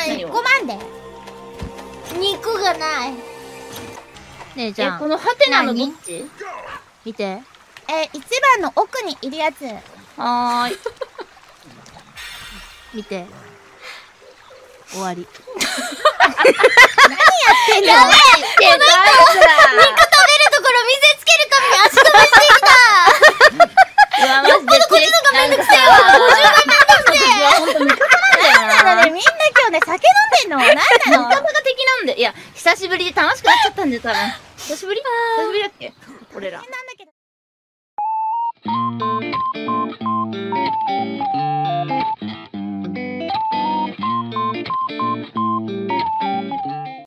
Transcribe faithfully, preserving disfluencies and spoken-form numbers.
いごまんで肉がない。 ねえじゃあこのハテナのどっち？ 見て。 え一番の奥にいるやつ。 はーい。 見て。終わり。 やべえ、この人肉食べるところ見せつけるために足止めしてきた。 うわマジで。 よっぽどこっちのがめんどくせえわ。ごじゅうばいめんどくせえ。 ほんと味方なんだよな。 なんだね、みんな今日ね酒飲んでんの。なんなの？ 味方が敵なんで。いや久しぶりで楽しくなっちゃったんだよ多分。久しぶり？久しぶりだっけ？俺ら。 なんだけど。